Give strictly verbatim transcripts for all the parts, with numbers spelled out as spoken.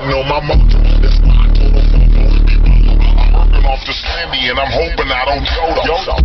know my motto, that's my total photo. I'm working off the Sandy and I'm hoping I don't Yoda.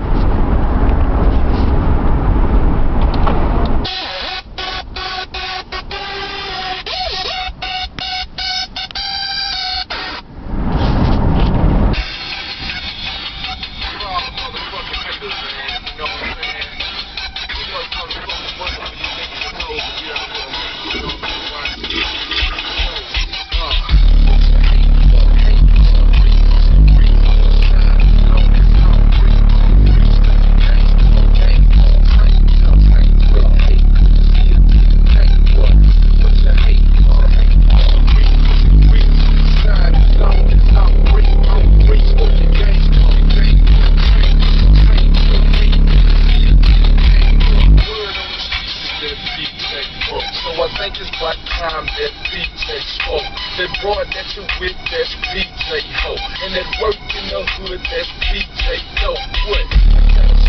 So I think it's about time that D J spoke. That broad that you with, that's D J Ho. And that work in the hood, that's D J Dope. What?